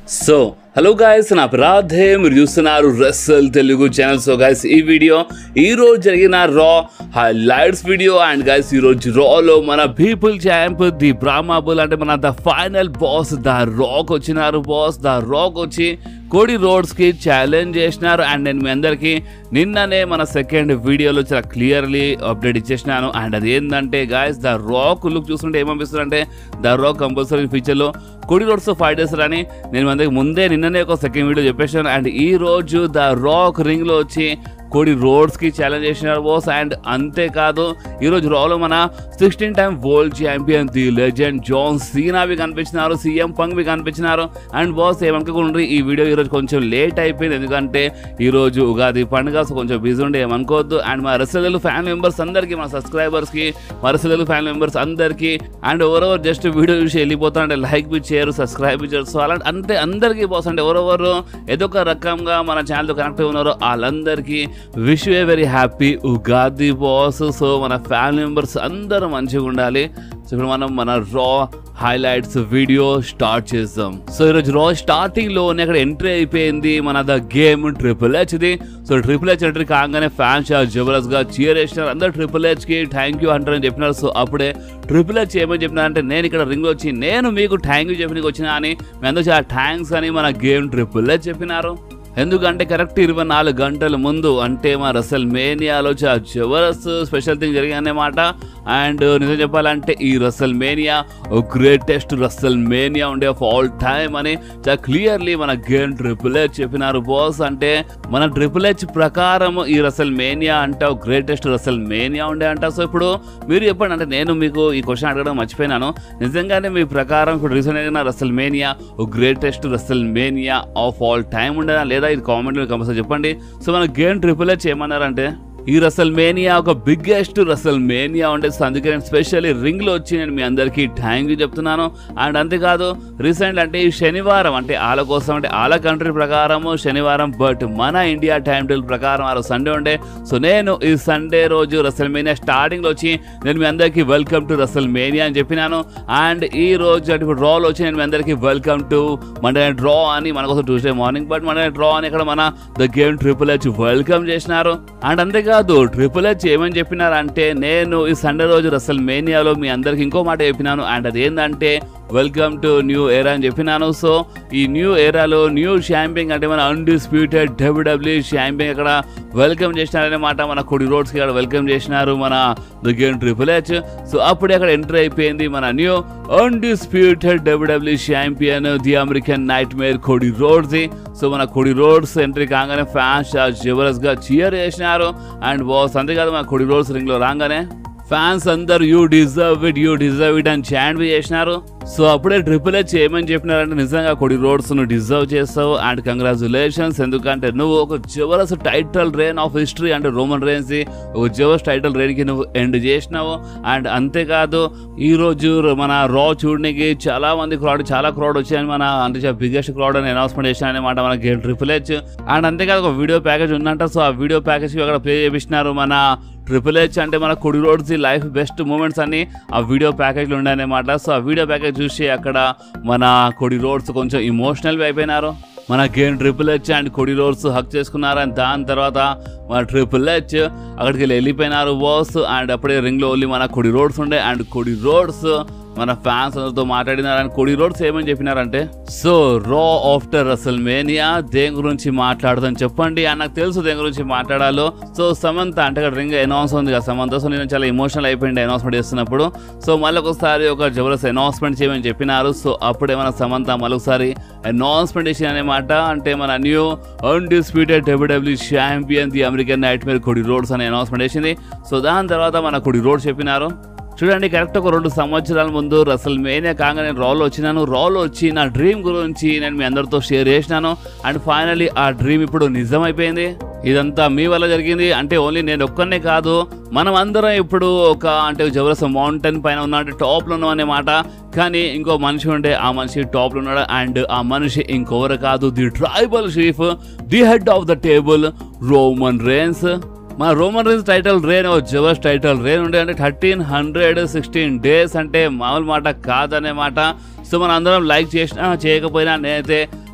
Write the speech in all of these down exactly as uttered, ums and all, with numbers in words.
So hello guys, నా అపరాధే మీరు చూస్తున్నారు wrestle Telugu channel. So guys, ఈ వీడియో ఈ రోజు జరిగిన రా హైలైట్స్ వీడియో. అండ్ గాయస్, ఈ రోజు రాలో మన people champ the Brahma bull అంటే మన the final boss the Rock వచ్చినారు. బాస్ ద రాక్ వచ్చి కోడి రోడ్స్కి ఛాలెంజ్ చేసినారు. అండ్ నేను మీ అందరికీ నిన్ననే మన సెకండ్ వీడియోలో చాలా క్లియర్లీ అప్డేట్ ఇచ్చేసినాను. అండ్ అది ఏంటంటే గాయస్, ద రాక్ లుక్ చూస్తుంటే ఏమనిపిస్తుంది అంటే ద రాక్ కంపల్సరీ ఫ్యూచర్లో కోడి రోడ్స్తో ఫైట్ చేస్తారని నేను అందరికి ముందే నిన్ననే ఒక సెకండ్ వీడియో చెప్పేసాను. అండ్ ఈ రోజు ద రాక్ రింగ్లో వచ్చి కోడి రోడ్స్కి ఛాలెంజ్ చేసినారు బాస్. అండ్ అంతేకాదు ఈరోజు రాలో మన sixteen time world champion the legend John సీనావి కనిపించినారు, సీఎం పంగ్వి కనిపించినారు. అండ్ బాస్ ఏమనుకోండి, ఈ వీడియో ఈరోజు కొంచెం లేట్ అయిపోయింది ఎందుకంటే ఈరోజు ఉగాది పండుగ, సో కొంచెం బిజీ ఉండే ఏమనుకోవద్దు. అండ్ మా రెస్సల్ ఫ్యాన్ మెంబర్స్ అందరికీ, మా సబ్స్క్రైబర్స్కి, మా రెస్సల్ ఫ్యాన్ మెంబర్స్ అందరికీ అండ్ ఎవరెవరు జస్ట్ వీడియో చూసి వెళ్ళిపోతారు అంటే లైక్ బి చేయరు, సబ్స్క్రైబ్ బి చేయరు. సో అలాంటి అంతే అందరికీ బాస్ అంటే ఎవరెవరు ఏదో ఒక రకంగా మన ఛానల్తో కనెక్ట్ అయి ఉన్నారో వాళ్ళందరికీ wish a very happy Ugadi boss. So మన ఫ్యామిలీ మెంబర్స్ అందరూ మంచిగా ఉండాలి. సో ఇప్పుడు మనం మన రా హైలైట్స్ వీడియో స్టార్ట్ చేద్దాం. సో ఈరోజు రా స్టార్టింగ్ లోనే అక్కడ ఎంట్రీ అయిపోయింది మన the game triple H the. So triple H entry కాగానే ఫ్యాన్స్ జబర్దస్త్ గా చీర్ వేసినారు. అందరు ట్రిపుల్ హెచ్ కి థ్యాంక్ యూ అంటారని చెప్పినారు. సో అప్పుడే ట్రిపుల్ హెచ్ ఏమని చెప్పినారంటే, నేను ఇక్కడ రింగ్ వచ్చి నేను మీకు థ్యాంక్ యూ చెప్పడానికి వచ్చినా అని, మీ అందరూ చాలా థ్యాంక్స్ అని మన గేమ్ ట్రిపుల్ హెచ్ చెప్పినారు. ఎందుకంటే కరెక్ట్ ఇరవై నాలుగు గంటల ముందు అంటే మా రెస్సల్ మేనియాలో చాలా జబర్దస్త్ స్పెషల్ థింగ్ జరిగిందన్నమాట. అండ్ నిజం చెప్పాలంటే ఈ WrestleMania greatest WrestleMania ఉండే ఆఫ్ ఆల్ టైమ్ అని చాలా క్లియర్లీ మన గేమ్ ట్రిపుల్ హెచ్ చెప్పినారు బాస్. అంటే మన ట్రిపుల్ హెచ్ ప్రకారం ఈ రెస్సల్ మేనియా అంటే గ్రేటెస్ట్ రెస్సల్ మేనియా ఉండే అంట. సో ఇప్పుడు మీరు చెప్పండి, అంటే నేను మీకు ఈ క్వశ్చన్ అడగడం మర్చిపోయినాను. నిజంగానే మీ ప్రకారం ఇప్పుడు రీసెంట్ అయిన WrestleMania greatest WrestleMania of all time ఉండేనా లేదా? ఇది కామెంట్లో కంపల్సరీ చెప్పండి. సో మన గేమ్ ట్రిపుల్ హెచ్ ఏమన్నారంటే, ఈ రెస్సల్ మేనియా ఒక బిగ్గెస్ట్ రెస్సల్ మేనియా ఉండే, అందుకే నేను స్పెషల్లీ రింగ్లో వచ్చి నేను మీ అందరికీ థ్యాంక్ యూ చెప్తున్నాను. అండ్ అంతేకాదు రీసెంట్ అంటే ఈ శనివారం అంటే వాళ్ళ కోసం అంటే వాళ్ళ కంట్రీ ప్రకారము శనివారం, బట్ మన ఇండియా టైం టేబుల్ ప్రకారం ఆ రోజు సండే ఉండే. సో నేను ఈ సండే రోజు రెస్సల్ మేనియా స్టార్టింగ్లో వచ్చి నేను మీ అందరికీ వెల్కమ్ టు రెస్సల్ మేనియా అని చెప్పినాను. అండ్ ఈ రోజు అంటే ఇప్పుడు రాలో వచ్చి నేను మీ అందరికీ welcome to Monday night Raw అని మన కోసం Tuesday morning, but Monday night Raw అని ఇక్కడ మన the game triple H welcome చేసినారు. అండ్ అంతేకాదు ట్రిపుల్ హెచ్ ఏమని చెప్పినారంటే, నేను ఈ సండే రోజు రెస్సల్ మేనియాలో మీ అందరికి ఇంకో మాట చెప్పినాను. అండ్ అదేంటంటే వెల్కమ్ టు న్యూ ఎరా అని చెప్పినాను. సో ఈ న్యూ ఎరాలో న్యూ ఛాంపియన్ అంటే మన అన్డిస్ప్యూటెడ్ డబ్ల్యూడబ్ల్యూఈ ఛాంపియన్ అక్కడ వెల్కమ్ చేసినారనమాట. మన కోడి రోడ్స్కి అక్కడ వెల్కమ్ చేసినారు మన the game triple H. So అప్పుడే అక్కడ ఎంట్రీ అయిపోయింది మన new undisputed WWE champion the American nightmare Cody Rhodes. So మన కోడి రోడ్స్ ఎంట్రీ కాగానే ఫ్యాన్స్ జబర్దస్త్ గా చీర్ చేసినారు. అండ్ బాస్ అంతేకాదు మన కోడి రోడ్స్ రింగ్ లో రాగానే ఫ్యాన్స్ అందరు you deserve it you deserve it అని చాంట్ బి చేసినారు. సో అప్పుడే ట్రిపుల్ హెచ్ ఏమని చెప్పినారంటే, నిజంగా కోడి రోడ్స్ నువ్వు డిజర్వ్ చేస్తావు అండ్ కంగ్రాచులేషన్స్, ఎందుకంటే నువ్వు ఒక జబర్దస్త్ టైటిల్ రెయిన్ ఆఫ్ హిస్టరీ అంటే రోమన్ రెయిన్స్ ఒక జబర్దస్త్ టైటిల్ రెయిన్కి నువ్వు ఎండ్ చేసినావు. అండ్ అంతేకాదు ఈ రోజు మన రా చూడడానికి చాలా మంది క్రౌడ్ చాలా క్రౌడ్ వచ్చాయని మన అంటే బిగ్గెస్ట్ క్రౌడ్ అని అనౌన్స్మెంట్ చేసినారనమాట మన గేమ్ ట్రిపుల్ హెచ్. అండ్ అంతేకాదు ఒక వీడియో ప్యాకేజ్ ఉందంట. సో ఆ వీడియో ప్యాకేజ్ అక్కడ ప్లే చేపిస్తున్నారు మన ట్రిపుల్ హెచ్ అంటే మన Cody roads life best moments అని ఆ వీడియో ప్యాకేజ్లో ఉన్నాయన్నమాట. సో ఆ వీడియో ప్యాకేజ్ చూసి అక్కడ మన కోడి రోడ్స్ కొంచెం ఇమోషనల్ అయిపోయినారు. మన game triple H and Cody Rhodes hug చేసుకున్నారు. అండ్ దాని తర్వాత మన ట్రిపుల్ హెచ్ అక్కడికి వెళ్ళి వెళ్ళిపోయినారు బాస్. అండ్ అప్పుడే రింగ్లో ఓన్లీ మన కోడి రోడ్స్ ఉండే. అండ్ కోడి రోడ్స్ మన ఫ్యాన్స్ అందరితో మాట్లాడినారు. అండ్ కోడి రోడ్స్ ఏమని చెప్పినారంటే, so Raw after WrestleMania దేని గురించి మాట్లాడదాం చెప్పండి అని. నాకు తెలుసు దేని గురించి మాట్లాడాలో. సో సమంత అంటే అక్కడ రింగ్ అనౌన్స్ ఉంది కదా సమంత. సో నేను చాలా ఎమోషనల్ అయిపోయింది అనౌన్స్మెంట్ చేస్తున్నప్పుడు. సో మళ్ళీ ఒకసారి ఒక జబర్దస్త్ అనౌన్స్మెంట్ చేయమని చెప్పినారు. సో అప్పుడే మన సమంత మళ్ళొకసారి అనౌన్స్మెంట్ చేసిన అనమాట. అంటే మన new undisputed WWE champion the American nightmare Cody Rhodes అని అనౌన్స్మెంట్ చేసింది. సో దాని తర్వాత మన కోడి రోడ్స్ చెప్పినారు, చూడండి కరెక్ట్ ఒక రెండు సంవత్సరాల ముందు రెస్సల్ మేనియా కాగా నేను రాలో వచ్చినాను. రాలో వచ్చి నా డ్రీమ్ గురించి నేను మీ అందరితో షేర్ చేసినాను. అండ్ ఫైనలీ ఆ డ్రీమ్ ఇప్పుడు నిజం అయిపోయింది. ఇదంతా మీ వల్ల జరిగింది. అంటే ఓన్లీ నేను ఒక్కనే కాదు, మనం అందరం ఇప్పుడు ఒక అంటే జబర్దస్త్ మౌంటైన్ పైన ఉన్నా అంటే టాప్లో ఉన్నాం అన్నమాట. కానీ ఇంకో మనిషి ఉంటే ఆ మనిషి టాప్లో ఉన్నాడు. అండ్ ఆ మనిషి ఇంకొవరు కాదు, the tribal chief, the head of the table Roman Reigns. మన రోమన్ రెయిన్స్ టైటిల్ రెయిన్ జబర్దస్త్ టైటిల్ రెయిన్ ఉండే అంటే థర్టీన్ హండ్రెడ్ సిక్స్టీన్ డేస్ అంటే మామూలు మాట కాదనే మాట. సో మన అందరం లైక్ చేసినా చేయకపోయినా నేనైతే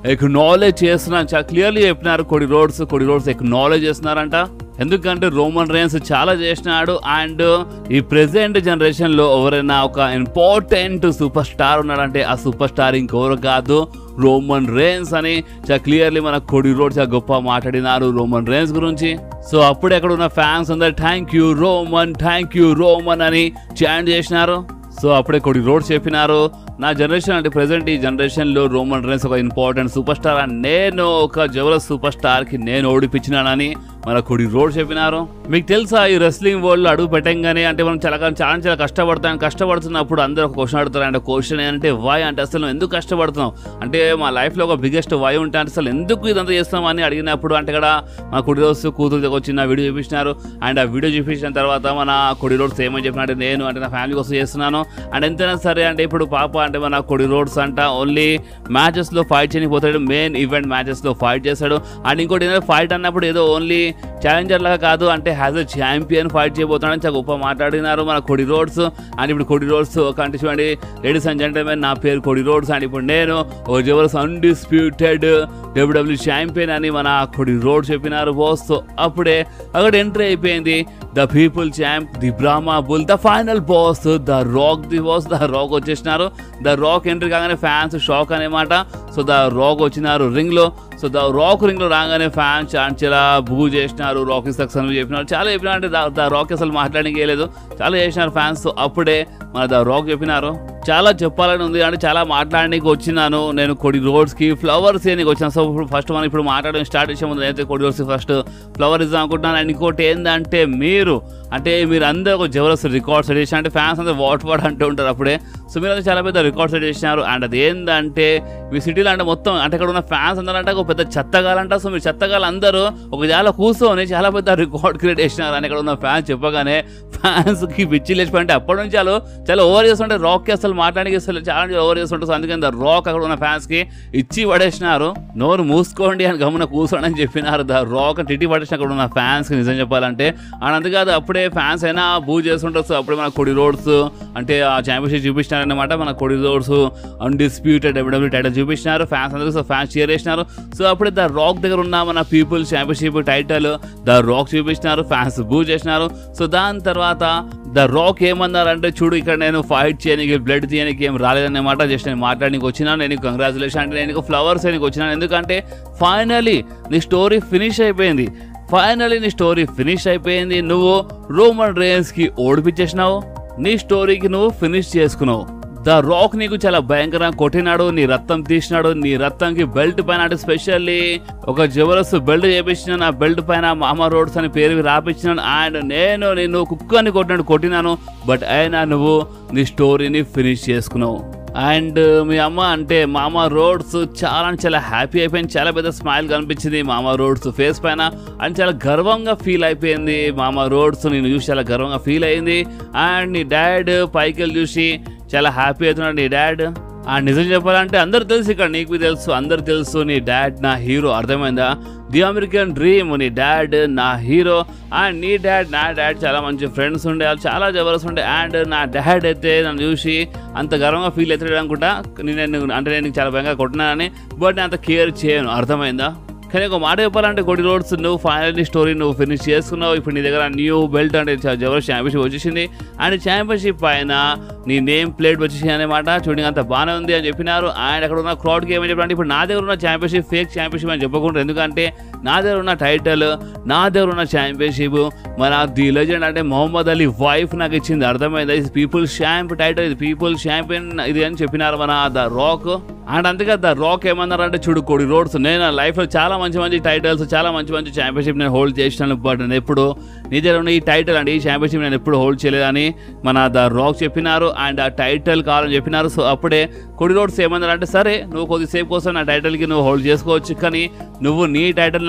ఎక్నాలెడ్జ్ చేస్తున్నాను, చాలా క్లియర్లీ చెప్పినారు. కొడి రోడ్స్ కొడి రోడ్స్ ఎక్నాలెడ్జ్ చేస్తున్నారంట. ఎందుకంటే రోమన్ రేన్స్ చాలా చేసినాడు. అండ్ ఈ ప్రెసెంట్ జనరేషన్ లో ఎవరైనా ఒక ఇంపార్టెంట్ సూపర్ స్టార్ ఉన్నాడంటే ఆ సూపర్ స్టార్ ఇంకెవరు కాదు, రోమన్ రేన్స్ అని చాలా క్లియర్లీ మన కొడి రోడ్స్ గొప్ప మాట్లాడినారు రోమన్ రేన్స్ గురించి. సో అప్పుడు ఎక్కడ ఉన్న ఫ్యాన్స్ అందరు thank you Roman, thank you Roman అని చాంట్ చేసినారు. సో అప్పుడే కొడి రోడ్స్ చెప్పినారు, నా జనరేషన్ అంటే ప్రెసెంట్ ఈ జనరేషన్లో రోమన్ రేన్స్ ఒక ఇంపార్టెంట్ సూపర్ స్టార్ అని, నేను ఒక జబర్దస్త్ సూపర్ స్టార్కి నేను ఓడిపించినానని మన కొడి రోడ్స్ చెప్పినారు. మీకు తెలుసా ఈ రెస్లింగ్ వరల్డ్ అడుగు పెట్టంగానే అంటే మనం చాలా చాలా చాలా కష్టపడతాం. కష్టపడుతున్నప్పుడు అందరూ ఒక క్వశ్చన్ అడుగుతారు. అంటే క్వశ్చన్ ఏంటంటే వై అంటే అసలు ఎందుకు కష్టపడుతున్నాం అంటే మా లైఫ్లో ఒక బిగ్గెస్ట్ వై ఉంటే అంటే అసలు ఎందుకు ఇదంతా చేస్తాం అని అడిగినప్పుడు అంటే ఇక్కడ మన కొడి రోడ్స్ కూతురు దగ్గర వచ్చిన వీడియో చూపించినారు. అండ్ ఆ వీడియో చూపించిన తర్వాత మన కొడి రోడ్స్ ఏమని చెప్పినట్టే నేను అంటే నా ఫ్యామిలీ కోసం చేస్తున్నాను. అండ్ ఎంతైనా సరే అంటే ఇప్పుడు పాప అంటే మన కొడి రోడ్స్ అంట ఓన్లీ మ్యాచెస్లో ఫైట్ చేయకపోతాడు, మెయిన్ ఈవెంట్ మ్యాచెస్లో ఫైట్ చేస్తాడు. అండ్ ఇంకోటి ఏంటంటే ఫైట్ అన్నప్పుడు ఏదో ఓన్లీ ఛాలెంజర్ లాగా కాదు, అంటే హ్యాజ్ అ ఛాంపియన్ ఫైట్ చేయబోతున్నాడని చాలా గొప్ప మాట్లాడినారు మన కొడి రోడ్స్. అండ్ ఇప్పుడు కొడి రోడ్స్ ఒక అంటే చూడండి, లేడీస్ అండ్ జెంటల్మెన్ నా పేరు కొడి రోడ్స్ అండ్ ఇప్పుడు నేను ఓ జబర్దస్త్ అన్డిస్ప్యూటెడ్ డబ్ల్యూడబ్ల్యూ ఛాంపియన్ అని మన కొడి రోడ్స్ చెప్పినారు బాస్. సో అప్పుడే అక్కడ ఎంట్రీ అయిపోయింది the people champ, the Brahma bull, the final boss the Rock. The boss the Rock వచ్చేసినారు. ద రాక్ ఎంట్రీ కాగానే ఫ్యాన్స్ షాక్ అనేమాట. సో ద రాక్ వచ్చినారు రింగ్ లో. సో ద రాక్ రింగ్ లో రాగానే ఫ్యాన్స్ చాలా బూ చేసినారు, రాక్ ఇస్ సక్సెస్ అని చెప్పినారు. చాలా చెప్పినారు అంటే ద రాక్ అసలు మాట్లాడడానికి లేదు, చాలా చేసినారు ఫ్యాన్స్. సో అప్పుడే మన ద రాక్ చెప్పినారు, చాలా చెప్పాలని ఉంది అంటే చాలా మాట్లాడడానికి వచ్చినాను నేను కొడి రోడ్స్కి, ఫ్లవర్స్ అని వచ్చాను. సో ఇప్పుడు ఫస్ట్ మనం ఇప్పుడు మాట్లాడడం స్టార్ట్ చేసే ముందు నేనైతే కొడి రోడ్స్కి ఫస్ట్ ఫ్లవర్ ఇద్దాం అనుకుంటున్నాను. అండ్ ఇంకోటి ఏంటంటే మీరు అంటే మీరు అందరూ ఒక జబర్దస్త్ రికార్డ్ సెట్ చేసిన అంటే ఫ్యాన్స్ అంతా వాట్ వాట్ అంటూ ఉంటారు అప్పుడే. సో మీరు అందరూ చాలా పెద్ద రికార్డ్ సెట్ చేసినారు. అండ్ అది ఏంటంటే మీ సిటీలో అంటే మొత్తం అంటే అక్కడ ఉన్న ఫ్యాన్స్ అందరంటే ఒక పెద్ద చెత్తగాలంట. సో మీరు చెత్తగాలు అందరూ ఒక జాల కూర్చొని చాలా పెద్ద రికార్డ్ క్రియేట్ చేసినారు అని అక్కడ ఉన్న ఫ్యాన్స్ చెప్పగానే ఫ్యాన్స్కి పిచ్చి లేచిపోయింటే అప్పటి నుంచి వాళ్ళు చాలా ఓవర్ చేస్తుంటే రాక్కి అసలు మాట్లాడానికి అసలు చాలా ఓవర్ చేస్తుంటారు. సో అందుకని ద రాక్ అక్కడ ఉన్న ఫ్యాన్స్కి ఇచ్చి పడేసినారు, నోరు మూసుకోండి అని గమన కూర్చోండి అని చెప్పినారు. ద రాక్ టిటి పడేసిన అక్కడ ఉన్న ఫ్యాన్స్కి నిజం చెప్పాలంటే. అండ్ అందుకాదు అప్పుడే ఫ్యాన్స్ అయినా బూ చేస్తుంటారు. సో అప్పుడే మన కొడి రోడ్స్ అంటే ఆ ఛాంపియన్షిప్ చూపించినారనమాట. మన Cody Rhodes undisputed WW title చూపించినారు ఫ్యాన్స్ అందరూ. సో ఫ్యాన్స్ షేర్ చేసినారు. సో అప్పుడే ద రాక్ దగ్గర ఉన్న మన people championship title the Rock చూపించినారు, ఫ్యాన్స్ బూ చేసినారు. సో దాని తర్వాత ద రాక్ ఏమన్నారంటే చూడు ఇక్కడ నేను ఫైట్ చేయడానికి బ్లడ్ తీయడానికి ఏం రాలేదన్నమాట, జస్ట్ నేను మాట్లాడడానికి వచ్చినాను, నేను కంగ్రాచులేషన్ అంటే నేను ఫ్లవర్స్ అని వచ్చినాను. ఎందుకంటే ఫైనలీ నీ స్టోరీ ఫినిష్ అయిపోయింది, ఫైనలీ నీ స్టోరీ ఫినిష్ అయిపోయింది. నువ్వు రోమన్ రేన్స్కి ఓడిపించేసినావు, నీ స్టోరీకి నువ్వు ఫినిష్ చేసుకున్నావు. ద రాక్ నీకు చాలా భయంకరంగా కొట్టినాడు, నీ రక్తం తీసినాడు, నీ రక్తంకి బెల్ట్ పైన అంటే స్పెషల్లీ ఒక జబర్దస్త్ బెల్ట్ చేపించినాను, ఆ బెల్ట్ పైన మామా రోడ్స్ అని పేరు రాపించినాను. అండ్ నేను నేను కుక్కని కొట్టినాడు కొట్టినాను, బట్ అయినా నువ్వు నీ స్టోరీని ఫినిష్ చేసుకున్నావు. అండ్ మీ అమ్మ అంటే మామా రోడ్స్ చాలా చాలా హ్యాపీ అయిపోయింది, చాలా పెద్ద స్మైల్ కనిపించింది మామా రోడ్స్ ఫేస్ పైన. అండ్ చాలా గర్వంగా ఫీల్ అయిపోయింది మామా రోడ్స్, నేను చూసి చాలా గర్వంగా ఫీల్ అయింది. అండ్ నీ డాడ్ పైకి వెళ్ళి చూసి చాలా హ్యాపీ అవుతున్నాడు నీ డాడ్. ఆ నిజం చెప్పాలంటే అందరు తెలుసు, ఇక్కడ నీకు తెలుసు, అందరు తెలుసు నీ డాడ్ నా హీరో, అర్థమైందా? ది అమెరికన్ డ్రీమ్, నీ డాడ్ నా హీరో. అండ్ నీ డాడ్ నా డాడ్ చాలా మంచి ఫ్రెండ్స్ ఉండే, వాళ్ళు చాలా జబర్దస్త్ ఉండే. అండ్ నా డాడ్ అయితే నన్ను చూసి అంత గర్వంగా ఫీల్ అవుతాడు అనుకుంటా, నేను అంటే నేను చాలా భయంగా కొట్టినానని, బట్ నేను అంత కేర్ చేయను, అర్థమైందా? కానీ ఒక మాట చెప్పాలంటే కొడి రోడ్స్ నువ్వు ఫైనల్లీ స్టోరీ నువ్వు ఫినిష్ చేసుకున్నావు. ఇప్పుడు నీ దగ్గర న్యూ బెల్ట్ అంటే జబర్దస్త్ ఛాంపియన్షిప్ వచ్చేసింది. అండ్ ఛాంపియన్షిప్ పైన నీ నేమ్ ప్లేట్ వచ్చేసింది అనమాట. చూడండి అంత బాగానే ఉంది అని చెప్పినారు. అండ్ అక్కడ ఉన్న క్రౌడ్కి ఏమని చెప్పాలంటే ఇప్పుడు నా దగ్గర ఉన్న ఛాంపియన్షిప్ ఫేక్ ఛాంపియన్షిప్ అని చెప్పకుండా, ఎందుకంటే నా దగ్గర ఉన్న టైటిల్, నా దగ్గర ఉన్న ఛాంపియన్షిప్ మన ది లెజెండ్ అంటే మొహమ్మద్ అలీ వైఫ్ నాకు ఇచ్చింది, అర్థమైందా? ఇది పీపుల్ ఛాంప్ టైటిల్, ఇది పీపుల్ ఛాంపియన్ ఇది అని చెప్పినారు మన ద రాక్. అండ్ అందుకే ద రాక్ ఏమన్నారంటే చూడు కొడి రోడ్స్ నేను లైఫ్లో చాలా మంచి మంచి టైటిల్స్, చాలా మంచి మంచి ఛాంపియన్షిప్ నేను హోల్డ్ చేసినాను, బట్ నేను ఎప్పుడు నీ దగ్గర ఉన్న ఈ టైటిల్ అంటే ఈ ఛాంపియన్షిప్ నేను ఎప్పుడు హోల్డ్ చేయలేదని మన ద రాక్ చెప్పినారు. అండ్ ఆ టైటిల్ కావాలని చెప్పినారు. సో అప్పుడే కొడి రోడ్స్ ఏమన్నారంటే సరే నువ్వు కొద్దిసేపు కోసం నా టైటిల్కి నువ్వు హోల్డ్ చేసుకోవచ్చు, కానీ నువ్వు నీ టైటిల్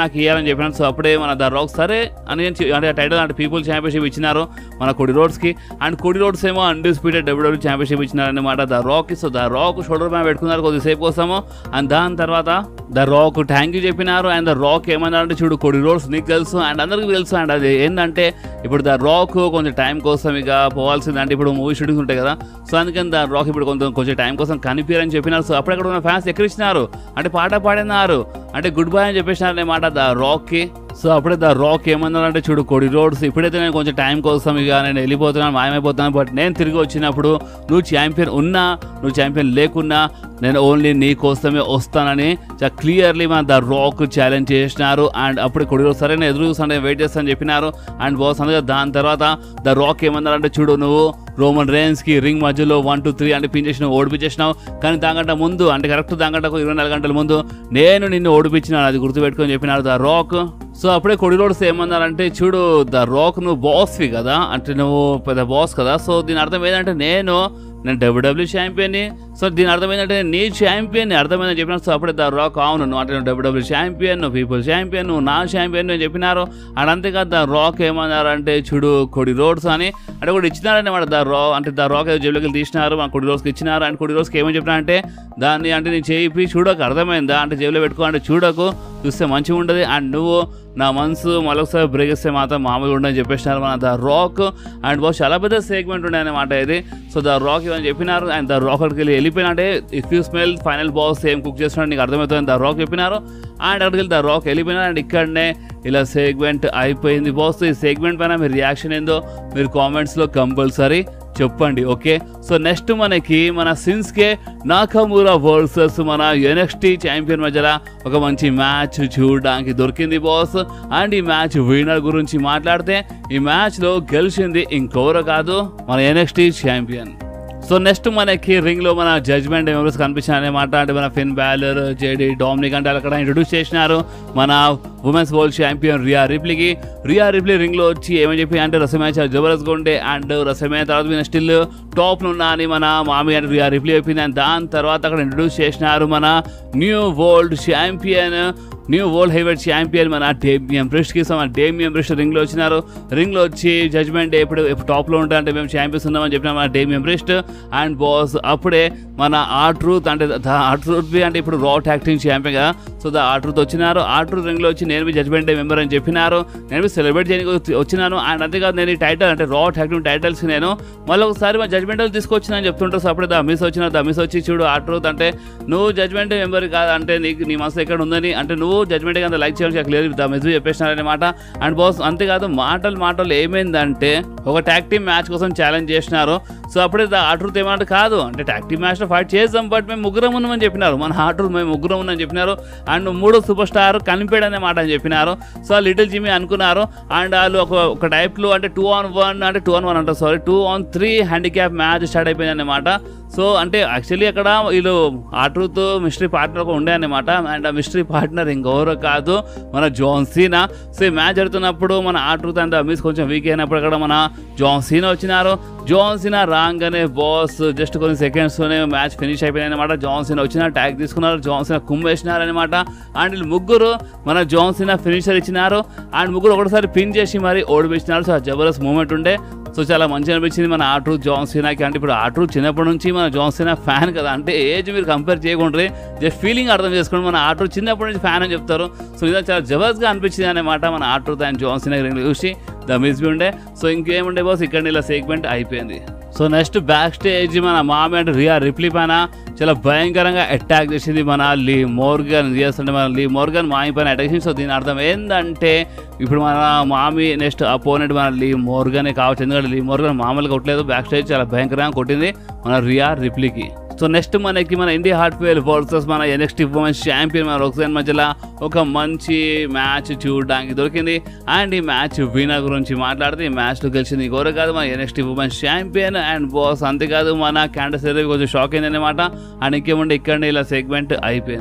నాకు ఇవ్వాలని చెప్పినారు. సో అప్పుడే మన ద రాక్ సరే అని అంటే టైటిల్ అంటే పీపుల్ ఛాంపియన్షిప్ ఇచ్చినారు మన కోడి రోడ్స్కి. అండ్ కోడి రోడ్స్ ఏమో అన్డిస్ప్యూటెడ్ డబ్ల్యూడబ్ల్యూ ఛాంపియన్షిప్ ఇచ్చినారనమాట ద రాక్కి. సో ద రాక్ షోల్డర్ పైన పెట్టుకున్నారు కొద్దిసేపు కోసము. అండ్ దాని తర్వాత ద రాక్ థ్యాంక్ యూ చెప్పినారు. అండ్ ద రాక్ ఏమన్నారంటే చూడు కోడి రోడ్స్ నీకు తెలుసు అండ్ అందరికీ తెలుసు. అండ్ అది ఏంటంటే ఇప్పుడు ద రాక్ కొంచెం టైం కోసం ఇక పోవాల్సింది అంటే ఇప్పుడు మూవీ షూటింగ్స్ ఉంటాయి కదా. సో అందుకని ద రాక్ ఇప్పుడు కొంచెం కొంచెం టైం కోసం కనిపించారని చెప్పినారు. సో అప్పుడక్కడ ఉన్న ఫ్యాన్స్ ఎక్కడిచ్చినారు అంటే పాట పాడినారు అంటే గుడ్ బై అని చెప్పేసినారు అనమాట ద రాక్కి. సో అప్పుడే ద రాక్ ఏమన్నారంటే చూడు కోడి రోడ్స్ ఇప్పుడైతే నేను కొంచెం టైం కోసం ఇక నేను వెళ్ళిపోతున్నాను మాయమైపోతున్నాను, బట్ నేను తిరిగి వచ్చినప్పుడు నువ్వు ఛాంపియన్ ఉన్నా నువ్వు ఛాంపియన్ లేకున్నా నేను ఓన్లీ నీ కోసమే వస్తానని చాలా క్లియర్లీ మన ద రాక్ ఛాలెంజ్ చేసినారు. అండ్ అప్పుడు కోడి రోడ్స్ సరే నేను ఎదురు చూస్తాను వెయిట్ చేస్తానని చెప్పినారు. అండ్ బాస్ అందుకే దాని తర్వాత ద రాక్ ఏమన్నారంటే చూడు నువ్వు రోమన్ రేన్స్కి రింగ్ మధ్యలో వన్ టూ త్రీ అంటే పిన్ చేసినావు ఓడిపించేసినావు, కానీ దానికంటే ముందు అంటే కరెక్ట్ దానికంటే ఇరవై నాలుగు గంటల ముందు నేను నిన్ను ఓడిపించినాను అది గుర్తుపెట్టుకొని చెప్పినారు ద రాక్. సో అప్పుడే కోడి రోడ్స్ ఏమన్నారంటే చూడు ద రాక్ నువ్వు బాస్వి కదా అంటే నువ్వు పెద్ద బాస్ కదా. సో దీని అర్థం ఏంటంటే నేను నేను డబ్ల్యూడబ్ల్యూ ఛాంపియన్ని. సో దీని అర్థం ఏంటంటే నీ ఛాంపియన్ అర్థమైందని చెప్పినారు. సో అప్పుడే ద రాక్ అవును నువ్వు అంటే నువ్వు డబ్ల్యూడబ్ల్యూ ఛాంపియన్ నువ్వు పీపుల్ ఛాంపియన్ నువ్వు నా ఛాంపియన్ అని చెప్పినారు. అండ్ అంతేకాదు ద రాక్ ఏమన్నారంటే చూడు కోడి రోడ్స్ అని అంటే కూడా ఇచ్చినారని మాట ద రా అంటే ద రాక్ జేబులోకి తీసినారు మన కోడి రోడ్స్కి ఇచ్చినారు. అండ్ కోడి రోడ్స్కి ఏమని చెప్పినారంటే దాన్ని అంటే నేను చేయి చూడకు అర్థమైందా అంటే జేబులో పెట్టుకో అంటే చూడకు చూస్తే మంచిగా ఉంటుంది అండ్ నువ్వు నా మనసు మరొకసారి బ్రేక్ ఇస్తే మాత్రం మామూలుగా ఉండని చెప్పేసినారు మన ద రాక్. అండ్ బాస్ చాలా పెద్ద సెగ్మెంట్ ఉండే అనమాట ఇది. సో ద రాక్ ఇవన్నీ చెప్పినారు. అండ్ ద రాక్ అక్కడికి వెళ్ళి వెళ్ళిపోయినా అంటే if you smell final boss ఏం కుక్ చేస్తున్నాడు నీకు అర్థమవుతుంది ద రాక్ చెప్పినారు. అండ్ అక్కడికి వెళ్ళి ద రాక్ వెళ్ళిపోయినారు. అండ్ ఇక్కడనే ఇలా సెగ్మెంట్ అయిపోయింది బాస్. ఈ సెగ్మెంట్ పైన మీ రియాక్షన్ ఏందో మీరు కామెంట్స్లో కంపల్సరీ చెప్పండి ఓకే. సో నెక్స్ట్ మనకి మన సిన్స్కే నాకమురా వర్సెస్ మన ఎన్ఎక్స్టీ ఛాంపియన్ మధ్యలో ఒక మంచి మ్యాచ్ చూడడానికి దొరికింది బాస్. అండ్ ఈ మ్యాచ్ విన్నర్ గురించి మాట్లాడితే ఈ మ్యాచ్లో గెలిచింది ఇంకెవరో కాదు మన ఎన్ఎక్స్టీ ఛాంపియన్. సో నెక్స్ట్ మనకి రింగ్లో మన జడ్జ్మెంట్ మెంబర్స్ కనిపించారు అనమాట. అంటే మన ఫిన్ బ్యాలర్ జేడీ డామినిక్ అంటే అక్కడ ఇంట్రొడ్యూస్ చేసినారు మన ఉమెన్స్ వరల్డ్ ఛాంపియన్ రియా రిప్లీకి. రియా రిప్లీ రింగ్లో వచ్చి ఏమని చెప్పి అంటే రసమే చాలా జబర్దస్త్గా ఉండే అండ్ రసమే తర్వాత మీద స్టిల్ టాప్లో ఉన్నా అని మన మామి అంటే రియా రిప్లీ చెప్పింది. అండ్ దాని తర్వాత అక్కడ ఇంట్రొడ్యూస్ చేసినారు మన new world champion new world heavyweight champion మన డేమియన్ ప్రిస్ట్కి. సో మన డేమియన్ ప్రిస్ట్ రింగ్లో వచ్చినారు. రింగ్లో వచ్చి జడ్జ్మెంట్ ఎప్పుడు ఎప్పుడు టాప్లో ఉంటా అంటే మేము ఛాంపియన్స్ ఉన్నామని చెప్పిన మన డేమియన్ ప్రిస్ట్. అండ్ బాస్ అప్పుడే మన ఆ ట్రూత్ అంటే ఆ ట్రూత్ బి అంటే ఇప్పుడు రా ట్యాగ్ టీమ్ ఛాంపియన్ కదా. సో ద ఆ ట్రూత్ వచ్చినారు. ఆ ట్రూత్ రింగ్లో వచ్చి నేను మీ జడ్జ్మెంట్ డే మెంబర్ అని చెప్పినారు. నేను మీ సెలబ్రేట్ చేయడానికి వచ్చినాను. అండ్ అంతేకాదు నేను ఈ టైటిల్ అంటే రా ట్యాగ్ టీమ్ టైటిల్స్ నేను మళ్ళీ ఒకసారి మా జడ్జ్మెంట్ తీసుకొచ్చినా అని చెప్తుంటారు. సో అప్పుడే ద మిస్ వచ్చిన ద మిస్ వచ్చి చూడు ఆ ట్రూత్ అంటే నువ్వు జడ్జ్మెంట్ డే మెంబర్ కాదు అంటే నీకు నీ మనసు ఎక్కడ ఉందని అంటే నువ్వు జడ్జ్మెంట్ అంత లైక్ చేయాలి క్లియర్ ద మెసేజ్ చెప్పేసినారనమాట. అండ్ బాస్ అంతేకాదు మాటలు మాటలు ఏమైందంటే ఒక ట్యాగ్ టీమ్ మ్యాచ్ కోసం ఛాలెంజ్ చేసినారు. సో అప్పుడే ద ఆట్రూత్ ఏమంటే కాదు అంటే ట్యాగ్ టీమ్ మ్యాచ్లో ఫైట్ చేద్దాం బట్ మేము ముగ్గురం ఉన్నామని చెప్పినారు. మన ఆట్రూత్ మేము ముగ్గురం ఉన్నామని చెప్పినారు. అండ్ మూడో సూపర్ స్టార్ కనిపాడు అనే మాట అని చెప్పినారు. సో లిటిల్ జిమ్మీ అనుకున్నారు. అండ్ వాళ్ళు ఒక ఒక టైప్లో అంటే టూ ఆన్ వన్ అంటే టూ ఆన్ వన్ అంటారు sorry two on three handicap match start అయిపోయింది అనమాట. సో అంటే యాక్చువల్లీ అక్కడ వీళ్ళు ఆట్రూత్ మిస్టరీ పార్ట్నర్ ఒక ఉండే అనమాట. అండ్ ఆ మిస్టరీ పార్ట్నర్ ఇంకెవరో కాదు మన జాన్ సీనా. సో ఈ మ్యాచ్ జరుగుతున్నప్పుడు మన ఆట్రూత్ అండ్ మిస్ కొంచెం వీక్ అయినప్పుడు అక్కడ మన జాన్ సీనా వచ్చినారు. జాన్ సీనా రాగానే బాస్ జస్ట్ కొన్ని సెకండ్స్తోనే మ్యాచ్ ఫినిష్ అయిపోయింది అనమాట. జాన్ సీనా వచ్చిన ట్యాగ్ తీసుకున్నారు. జాన్ సీనా కుమ్మేసినారు అనమాట. అండ్ వీళ్ళు ముగ్గురు మన జాన్ సీనా ఫినిషర్ ఇచ్చినారు. అండ్ ముగ్గురు ఒకటిసారి పిన్ చేసి మరి ఓడిపించినారు. సో ఆ జబర్దస్త్ మూమెంట్ ఉండే. సో చాలా మంచిగా అనిపించింది మన ఆట్రూత్ జాన్ సీనాకి. అంటే ఇప్పుడు ఆట్రూత్ చిన్నప్పటి నుంచి మన జాన్ సీనా ఫ్యాన్ కదా అంటే ఏజ్ మీరు కంపేర్ చేయకుండా జస్ట్ ఫీలింగ్ అర్థం చేసుకోండి. మన ఆట్రూత్ చిన్నప్పటి నుంచి ఫ్యాన్ అని చెప్తారు. సో ఇది చాలా జబర్దస్త్గా అనిపించింది అనమాట మన ఆట్రూత్ అండ్ జాన్ సీనా చూసి ద మిస్ బి ఉండే. సో ఇంకేముండే బాస్ ఇక్కడ ఇలా సెగ్మెంట్ అయిపోయింది. సో నెక్స్ట్ బ్యాక్ స్టేజ్ మన మామి అంటే రియా రిప్లీ పైన చాలా భయంకరంగా అటాక్ చేసింది మన లీ మోర్గన్. రియస్ అంటే మన లీ మోర్గన్ మామి పైన అటాక్ చేసింది. సో దీని అర్థం ఏంటంటే ఇప్పుడు మన మామి నెక్స్ట్ అపోనెంట్ మన లీ మోర్గనే కావచ్చు. ఎందుకంటే లీ మోర్గన్ మామూలుగా కొట్టలేదు, బ్యాక్ స్టేజ్ చాలా భయంకరంగా కొట్టింది మన రియా రిప్లీకి. సో నెక్స్ట్ మనకి మన ఇండియా హార్ట్వేల్ వర్సెస్ మన ఎన్ఎక్స్టీ ఉమెన్స్ ఛాంపియన్ మన రోక్సాన్ మధ్యలో ఒక మంచి మ్యాచ్ చూడడానికి దొరికింది. అండ్ ఈ మ్యాచ్ విన్నర్ గురించి మాట్లాడితే ఈ మ్యాచ్లో గెలిచింది ఇంకోరు కాదు మన NXT women's champion and boss. అంతేకాదు మన క్యాండస్ కొంచెం షాక్ అయింది అనమాట. అండ్ ఇంకేముండే ఇక్కడ ఇలా సెగ్మెంట్ అయిపోయింది.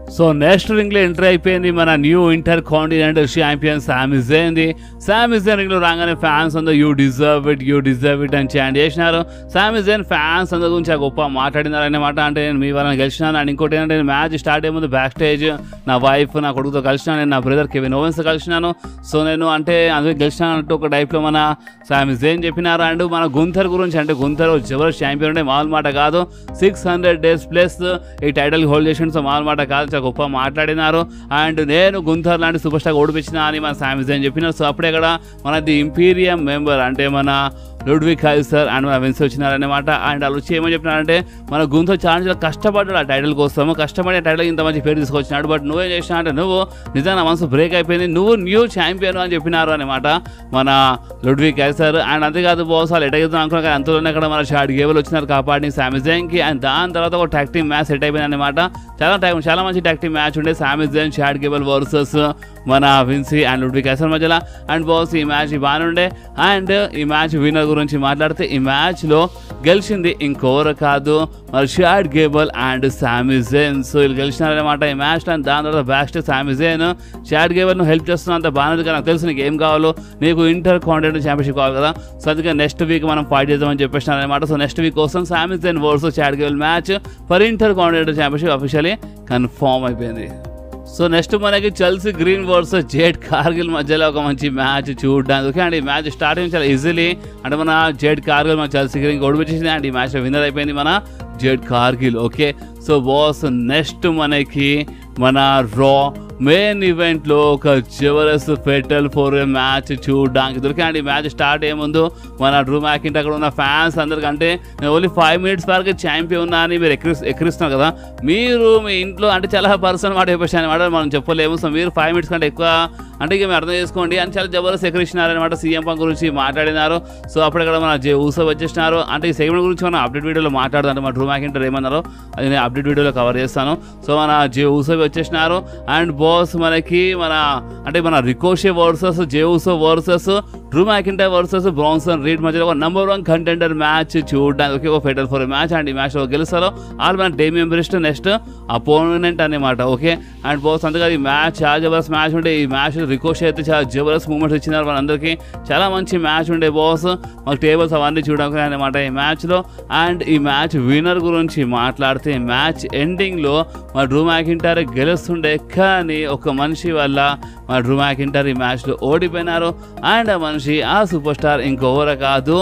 సో నెక్స్ట్ రింగ్ లో ఎంట్రీ అయిపోయింది మన న్యూ ఇంటర్ కాంటినెంటల్ ఛాంపియన్ సామి జైన్ ది. సామి జైన్ రింగ్ లో రాగానే ఫ్యాన్స్ అందరూ you deserve it you deserve it అని చాంట్ చేసినారు. సామి జైన్ ఫ్యాన్స్ అందరి గురించి గొప్ప మాట్లాడినారు అన్నమాట. అంటే నేను మీ వాళ్ళని కలిసినాను. అండ్ ఇంకోటి ఏంటంటే నేను మ్యాచ్ స్టార్ట్ అయ్యే ముందు బ్యాక్ స్టేజ్ నా వైఫ్ నా కొడుకుతో కలిసినాను. నేను నా బ్రదర్ కెవిన్ ఓవెన్స్ కలిసినాను. సో నేను అంటే అందుకే గెలిచినాను అంటూ ఒక టైప్లో మన సామి జైన్ చెప్పినారు. అండ్ మన గుంథర్ గురించి అంటే గుంథర్ జబర్ ఛాంపియన్ అంటే మామూలు మాట కాదు. సిక్స్ హండ్రెడ్ డేస్ ప్లస్ ఈ టైటిల్ హోల్డ్ చేసిన సో మామూలు మాట కాదు, చాలా గొప్ప మాట్లాడినారు. అండ్ నేను గుంథర్ లాంటి సూపర్ స్టార్ ఓడిపించిన అని మన సామి జైన్ చెప్పినారు. సో అప్పుడే ఇక్కడ మన ది ఇంపీరియం మెంబర్ అంటే మన లుడ్విగ్ కైసర్ అండ్ మన విన్స్ వచ్చినారనమాట. అండ్ వాళ్ళు వచ్చి ఏమని చెప్పినారంటే మన గుంథర్ చాలా చాలా కష్టపడ్డాడు ఆ టైటిల్ కోసము, కష్టపడి ఆ టైటిల్ ఇంత మంచి పేరు తీసుకొచ్చినాడు. బట్ నువ్వేం చేసినా అంటే నువ్వు నిజంగా మనసు బ్రేక్ అయిపోయింది, నువ్వు న్యూ ఛాంపియన్ అని చెప్పినారు అనమాట మన లుడ్విగ్ కైసర్. అండ్ అంతేకాదు బాస్ వాళ్ళు ఎటగెళ్తాం అనుకున్నా కానీ అంతలోనే అక్కడ మన షార్ట్ గేబుల్ వచ్చినారు కాపాడి సామి జైన్కి. అండ్ దాని తర్వాత ఒక ట్యాగ్ టీమ్ మ్యాచ్ సెట్ అయిపోయింది అనమాట. చాలా టైం చాలా మంచి ట్యాగ్ టీమ్ మ్యాచ్ ఉండే సామి జైన్ షార్ట్ గేబుల్ వర్సెస్ మన విన్సీ అండ్ లుడ్విగ్ కైసర్ మధ్యలో. అండ్ బాస్ ఈ మ్యాచ్ బాగానే ఉండే. అండ్ ఈ మ్యాచ్ విన్నర్ గురించి మాట్లాడితే ఈ మ్యాచ్లో గెలిచింది ఇంకోరు కాదు మరి షార్ట్ గేబుల్ అండ్ సామి జైన్. సో వీళ్ళు గెలిచినారనమాట ఈ మ్యాచ్లో. అండ్ దాని తర్వాత బ్యాక్ స్టేజ్ సామి జైన్ షార్ట్ గేబుల్ను హెల్ప్ చేస్తున్నా అంత బాగానే కానీ నాకు తెలుసు నీకు ఏం కావాలో, నీకు ఇంటర్ కాంటినెంటల్ ఛాంపియన్షిప్ కావాలి కదా. సో అందుకే నెక్స్ట్ వీక్ మనం ఫైట్ చేద్దామని చెప్పేసినారు అనమాట. సో నెక్స్ట్ వీక్ కోసం Sami Zayn versus Chad Gable match for intercontinental championship officially confirm అయిపోయింది. సో నెక్స్ట్ మనకి Chelsea Green versus Jade Cargill మధ్యలో ఒక మంచి మ్యాచ్ చూడడానికి. అండ్ ఈ మ్యాచ్ స్టార్టింగ్ చాలా ఈజీలీ అంటే మన జేడ్ కార్గిల్ మన చెల్సీ గ్రీన్ ఓడిపించేసింది. అండ్ ఈ మ్యాచ్ విన్నర్ అయిపోయింది మన Jade Cargill. Okay so boss next మనకి మన రా మెయిన్ ఈవెంట్లో ఒక జబర్దస్త్ ఫెటల్ ఫోర్ మ్యాచ్ చూడడానికి దొరికి. అండ్ ఈ మ్యాచ్ స్టార్ట్ అయ్యే ముందు మన డ్రూ మ్యాకింట్ అక్కడ ఉన్న ఫ్యాన్స్ అందరికంటే నేను ఓన్లీ ఫైవ్ మినిట్స్ వరకు ఛాంపియన్ ఉన్నా అని మీరు ఎక్కి ఎక్కిరిస్తున్నారు కదా, మీరు మీ ఇంట్లో అంటే చాలా పర్సన్ మాట చెప్పేసి అనమాట మనం చెప్పలేము. సో మీరు ఫైవ్ మినిట్స్ కంటే ఎక్కువ అంటే ఇక మీరు అర్థం చేసుకోండి అని చాలా జబర్దస్త్ ఎక్కిరిస్తున్నారు అనమాట. సీఎం పంక్ గురించి మాట్లాడినారు. సో అప్పుడు ఇక్కడ మన జే ఊసో వచ్చేసినారు. అంటే ఈ సెగ్మెంట్ గురించి మనం అప్డేట్ వీడియోలో మాట్లాడదాం. అంటే మన డ్రూ మ్యాకింటర్ ఏమన్నారో అది నేను అప్డేట్ వీడియోలో కవర్ చేస్తాను. సో మన జే ఊసో వచ్చేసినారు. అండ్ బాస్ మనకి మన అంటే మన Ricochet versus Jey Uso versus Drew McIntyre versus Bronson Reed మధ్యలో ఒక నెంబర్ వన్ కంటెండర్ మ్యాచ్ చూడడానికి ఒక ఫెటల్ ఫోర్ మ్యాచ్. అండ్ ఈ మ్యాచ్లో గెలుస్తారో ఆల్ మన డేమియన్ బ్రిస్ట్ నెక్స్ట్ అపోనెంట్ అనమాట. ఓకే అండ్ బాస్ అంతగా ఈ మ్యాచ్ చాలా జబర్దస్త్ మ్యాచ్ ఉండే. ఈ మ్యాచ్ రికోషే అయితే చాలా జబర్దస్త్ మూమెంట్స్ ఇచ్చినారు మనందరికీ, చాలా మంచి మ్యాచ్ ఉండే బాస్. మాకు టేబుల్స్ అవన్నీ చూడడానికి అనమాట ఈ మ్యాచ్లో. అండ్ ఈ మ్యాచ్ విన్నర్ గురించి మాట్లాడితే మ్యాచ్ ఎండింగ్లో మా డ్రూ మ్యాకింటర్ గెలుస్తుండే కానీ ఒక మనిషి వల్ల మా డ్రూ మ్యాకింటర్ ఈ మ్యాచ్లో ఓడిపోయినారు. అండ్ ఆ మనిషి ఆ సూపర్ స్టార్ ఇంకొవరు కాదు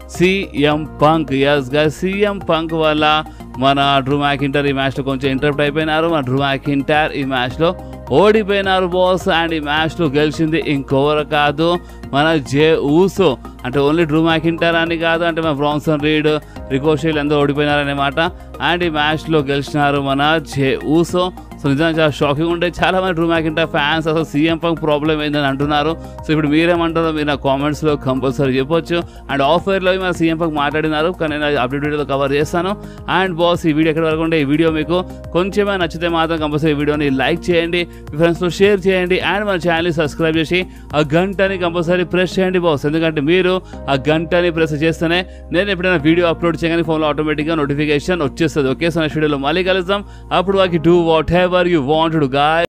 సీఎం పంక్. ఎస్ గా సీఎం పంక్ వల్ల మన డ్రూ మ్యాకింటర్ ఈ మ్యాచ్లో కొంచెం ఇంటరప్ట్ అయిపోయినారు. మన డ్రూ మ్యాకింటర్ ఈ మ్యాచ్లో ఓడిపోయినారు బాస్. అండ్ ఈ మ్యాచ్లో గెలిచింది ఇంకొవరు కాదు మన జే ఊసో. అంటే ఓన్లీ డ్రూ మ్యాకింటర్ అని కాదు, అంటే మన బ్రాన్సన్ రీడ్ రికోషేలు ఎంతో ఓడిపోయినారనమాట. అండ్ ఈ మ్యాచ్లో గెలిచినారు మన జే ఊసో. సో నిజంగా చాలా షాకింగ్ ఉంటే చాలా మంది డ్రూ మ్యాకింటర్ ఫ్యాన్స్ అసలు సీఎం పంక్ ప్రాబ్లం ఏందని అంటున్నారు. సో ఇప్పుడు మీరేమంటారో మీరు నా కామెంట్స్లో కంపల్సరీ చెప్పొచ్చు. అండ్ ఆఫర్లో మన సీఎం పంక్ మాట్లాడినారు కానీ నేను అప్డేట్ వీడియోలో కవర్ చేస్తాను. అండ్ బాస్ ఈ వీడియో ఎక్కడ వరకు ఉంటే ఈ వీడియో మీకు కొంచెమే నచ్చితే మాత్రం కంపల్సరీ ఈ వీడియోని లైక్ చేయండి, మీ ఫ్రెండ్స్తో షేర్ చేయండి. అండ్ మన ఛానల్ని సబ్స్క్రైబ్ చేసి ఆ గంటని కంపల్సరీ ప్రెస్ చేయండి బాస్. ఎందుకంటే మీరు ఆ గంటని ప్రెస్ చేస్తేనే నేను ఎప్పుడైనా వీడియో అప్లోడ్ చేయగానే ఫోన్లో ఆటోమేటిక్గా నోటిఫికేషన్ వచ్చేస్తుంది. ఓకే సో నెక్స్ట్ వీడియోలో మళ్ళీ కలుద్దాం. అప్పుడు వాకి do whatever you want to guy.